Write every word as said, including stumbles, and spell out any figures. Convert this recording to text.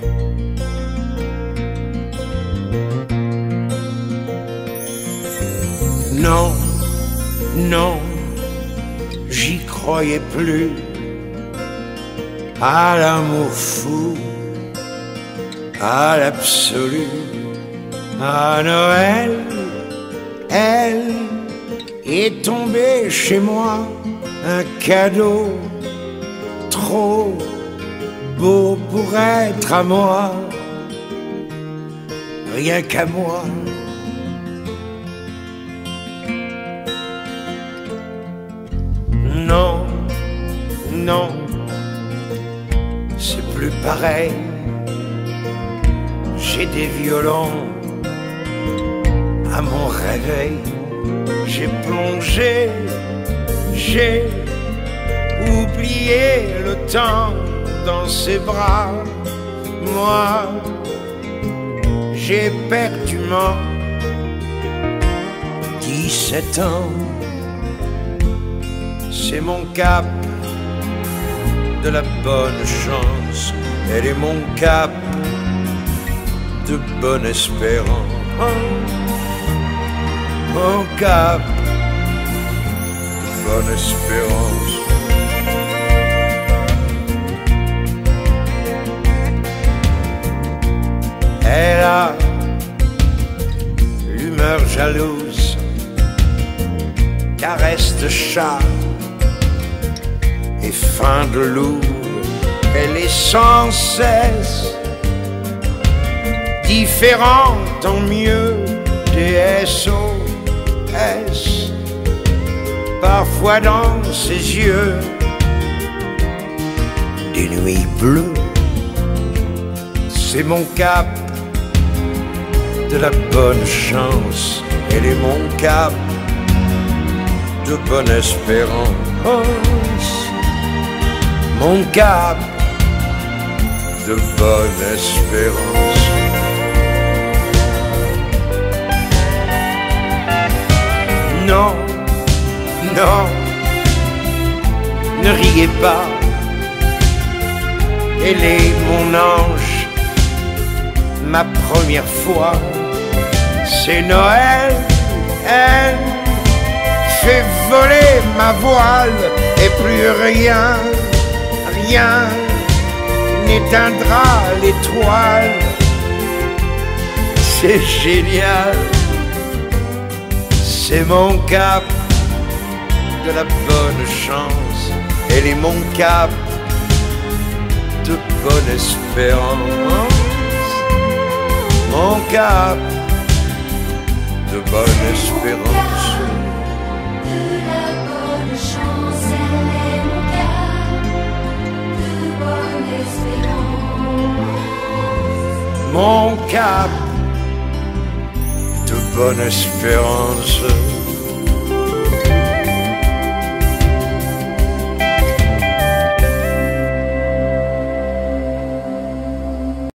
Non, non, j'y croyais plus à l'amour fou, à l'absolu, à Noël. Elle est tombée chez moi, un cadeau trop beau pour être à moi, rien qu'à moi. Non, non, c'est plus pareil. J'ai des violons à mon réveil. J'ai plongé, j'ai oublié le temps dans ses bras. Moi, j'ai perdument dix-sept ans. C'est mon cap de la bonne chance. Elle est mon cap de bonne espérance. Mon cap de bonne espérance. Elle a l'humeur jalouse, caresse de chat et fin de loup. Elle est sans cesse différente en mieux des S O S. Parfois dans ses yeux des nuits bleues. C'est mon cap de la bonne chance. Elle est mon cap de bonne espérance. Mon cap de bonne espérance. Non, non, ne riez pas. Elle est mon ange, ma première fois. C'est Noël, elle fait voler ma voile et plus rien, rien n'éteindra l'étoile. C'est génial, c'est mon cap de la bonne chance. Elle est mon cap de bonne espérance. Mon cap de bonne espérance. De la bonne chance, elle est mon cap de bonne espérance. Mon cap de bonne espérance.